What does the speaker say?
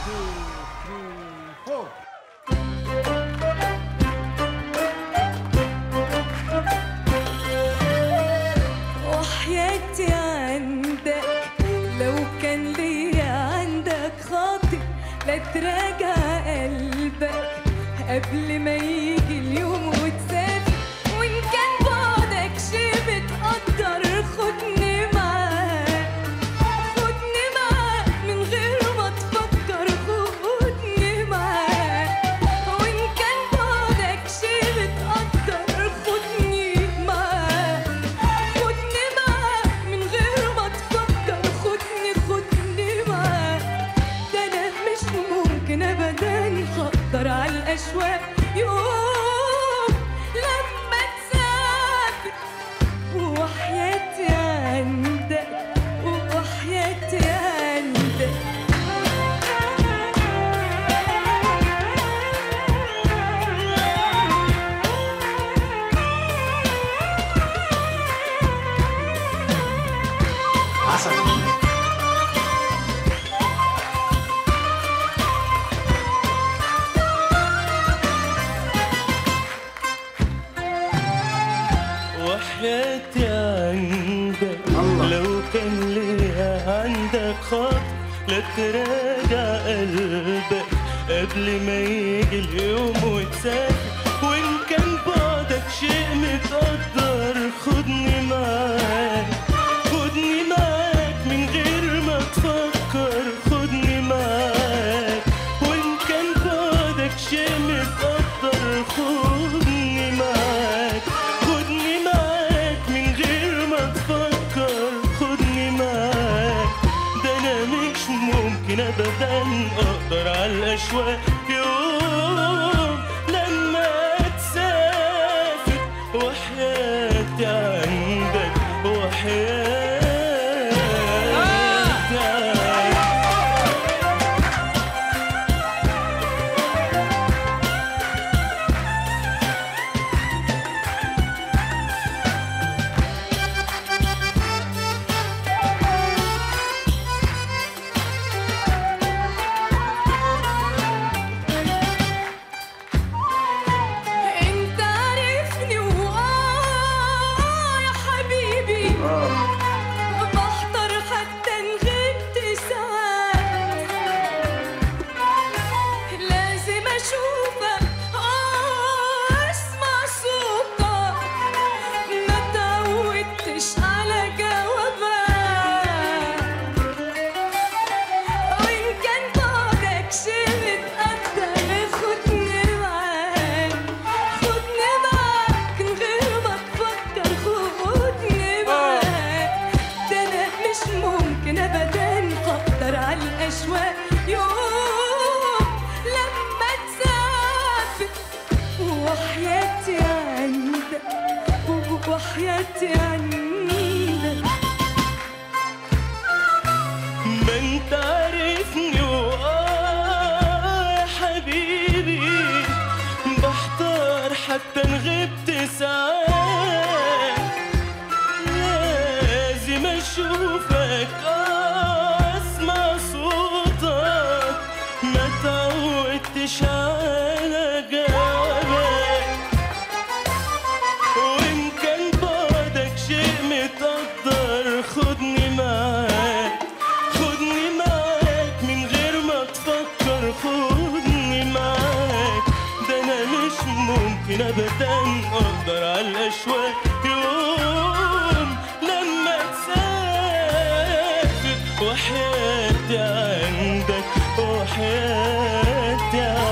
وحياتي عندك لو كان ليا عندك خاطر لا تراجع قلبك قبل ما يجي اليوم وتسافر، وإن كان بعدك شي متقدر خدني معاك، خدني معاك من غير ما تفكر، خدني معاك، وإن كان بعدك شي متقدر خدني معاك، خدني معاك من غير ما تفكر، خدني معاك. ده أنا مش ممكن أبداً هقدر على الأشواق يوم لما تسافر، وحياتي عندك وحياتي عندك. وحياتي عندك لو كان ليا عندك خاطر لا تراجع قلبك قبل ما يجي اليوم وتسافر، وإن كان بعدك شيء متقدر خدني معاك، خدني معاك من غير ما تفكر، خدني معاك، وإن كان بعدك شيء متقدر خدني معاك، خدني معاك من غير ما تفكر، خدني معاك. ده أنا مش ممكن أبداً أقدر على الأشواق يوم لما تسافر، وحياتي عندك وحياتي عندك. انت عارفني يا حبيبي، بحضر حتى ان غبت ساعات، لازم اشوفك اسمع صوتك، ما تعودتش على جوابك، وان كان بعدك شي متقدر خدني معاك، خدني معاك من غير ما تفكر، خدني معاك. ده انا مش ممكن ابدا هقدر على الاشواق يوم لما تسافر، وحياتي عندك وحياتي عندك. ما انت عارفني يا حبيبي، بحتار حتى ان غبت ساعات، لازم اشوفك اسمع صوتك، ما تعودتش على جوابك، وان كان بعدك شيء متقدر خدني معاك، خدني معاك من غير ما تفكر، خدني معاك. ده انا مش ممكن ابدا اقدر على الاشواق يوم لما تسافر، وحياتي عندك وحياتي عندك.